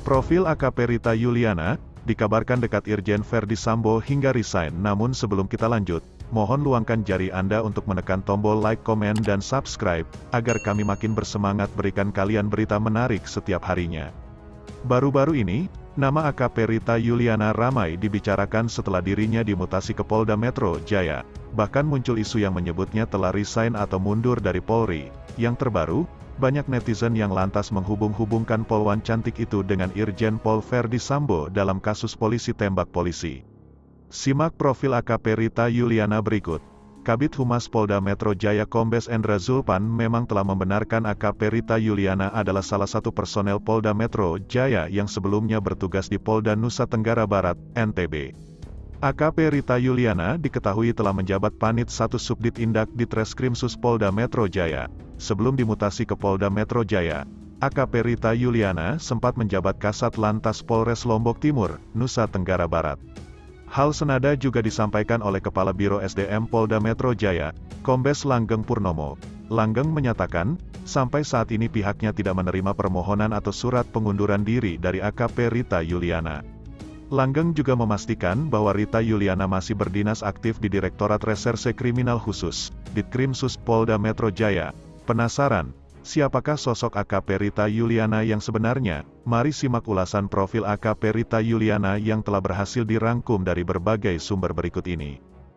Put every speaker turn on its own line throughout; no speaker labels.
Profil AKP Rita Yuliana, dikabarkan dekat Irjen Verdi Sambo hingga resign. Namun sebelum kita lanjut, mohon luangkan jari Anda untuk menekan tombol like, komen, dan subscribe, agar kami makin bersemangat berikan kalian berita menarik setiap harinya. Baru-baru ini, nama AKP Rita Yuliana ramai dibicarakan setelah dirinya dimutasi ke Polda Metro Jaya. Bahkan muncul isu yang menyebutnya telah resign atau mundur dari Polri. Yang terbaru, banyak netizen yang lantas menghubung-hubungkan polwan cantik itu dengan Irjen Pol Verdi Sambo dalam kasus polisi tembak polisi. Simak profil AKP Rita Yuliana berikut. Kabid Humas Polda Metro Jaya Kombes Endra Zulpan memang telah membenarkan AKP Rita Yuliana adalah salah satu personel Polda Metro Jaya yang sebelumnya bertugas di Polda Nusa Tenggara Barat, NTB. AKP Rita Yuliana diketahui telah menjabat Panit 1 Subdit Indak di Treskrimsus Polda Metro Jaya. Sebelum dimutasi ke Polda Metro Jaya, AKP Rita Yuliana sempat menjabat Kasat Lantas Polres Lombok Timur, Nusa Tenggara Barat. Hal senada juga disampaikan oleh Kepala Biro SDM Polda Metro Jaya, Kombes Langgeng Purnomo. Langgeng menyatakan, sampai saat ini pihaknya tidak menerima permohonan atau surat pengunduran diri dari AKP Rita Yuliana. Langgeng juga memastikan bahwa Rita Yuliana masih berdinas aktif di Direktorat Reserse Kriminal Khusus, Ditkrimsus Polda Metro Jaya. Penasaran, siapakah sosok AKP Rita Yuliana yang sebenarnya? Mari simak ulasan profil AKP Rita Yuliana yang telah berhasil dirangkum dari berbagai sumber berikut ini.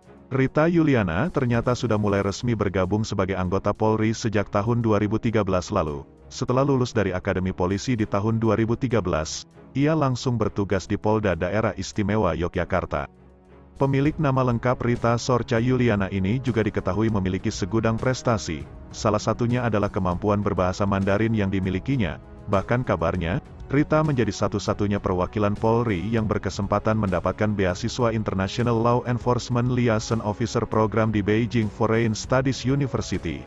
Rita Yuliana ternyata sudah mulai resmi bergabung sebagai anggota Polri sejak tahun 2013 lalu. Setelah lulus dari Akademi Polisi di tahun 2013, ia langsung bertugas di Polda Daerah Istimewa Yogyakarta. Pemilik nama lengkap Rita Sorcha Yuliana ini juga diketahui memiliki segudang prestasi, salah satunya adalah kemampuan berbahasa Mandarin yang dimilikinya. Bahkan kabarnya, Rita menjadi satu-satunya perwakilan Polri yang berkesempatan mendapatkan beasiswa International Law Enforcement Liaison Officer Program di Beijing Foreign Studies University,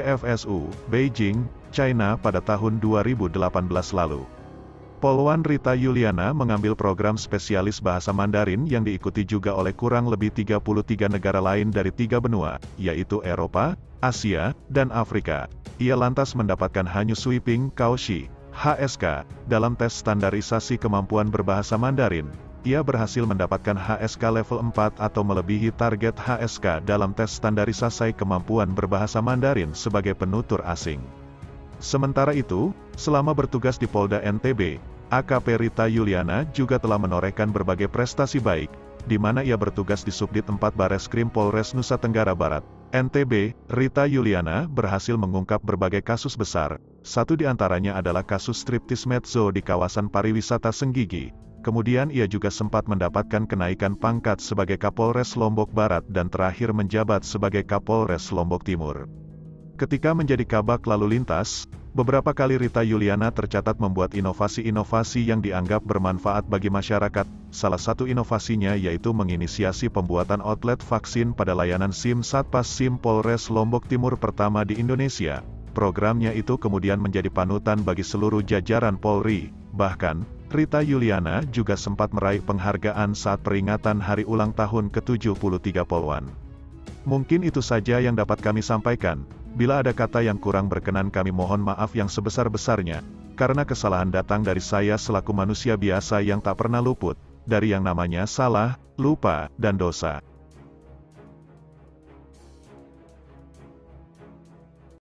BFSU, Beijing, China pada tahun 2018 lalu. Polwan Rita Yuliana mengambil program spesialis bahasa Mandarin yang diikuti juga oleh kurang lebih 33 negara lain dari 3 benua, yaitu Eropa, Asia, dan Afrika. Ia lantas mendapatkan Hanyu Sweeping Kaoshi, HSK, dalam tes standarisasi kemampuan berbahasa Mandarin. Ia berhasil mendapatkan HSK level 4 atau melebihi target HSK dalam tes standarisasi kemampuan berbahasa Mandarin sebagai penutur asing. Sementara itu, selama bertugas di Polda NTB, AKP Rita Yuliana juga telah menorehkan berbagai prestasi baik, di mana ia bertugas di Subdit 4 Bareskrim Polres Nusa Tenggara Barat, NTB. Rita Yuliana berhasil mengungkap berbagai kasus besar, satu di antaranya adalah kasus striptis Medso di kawasan pariwisata Senggigi. Kemudian ia juga sempat mendapatkan kenaikan pangkat sebagai Kapolres Lombok Barat dan terakhir menjabat sebagai Kapolres Lombok Timur. Ketika menjadi kabak lalu lintas, beberapa kali Rita Yuliana tercatat membuat inovasi-inovasi yang dianggap bermanfaat bagi masyarakat. Salah satu inovasinya yaitu menginisiasi pembuatan outlet vaksin pada layanan SIM Satpas SIM Polres Lombok Timur pertama di Indonesia. Programnya itu kemudian menjadi panutan bagi seluruh jajaran Polri. Bahkan, Rita Yuliana juga sempat meraih penghargaan saat peringatan hari ulang tahun ke-73 Polwan. Mungkin itu saja yang dapat kami sampaikan. Bila ada kata yang kurang berkenan kami mohon maaf yang sebesar-besarnya, karena kesalahan datang dari saya selaku manusia biasa yang tak pernah luput dari yang namanya salah, lupa, dan dosa.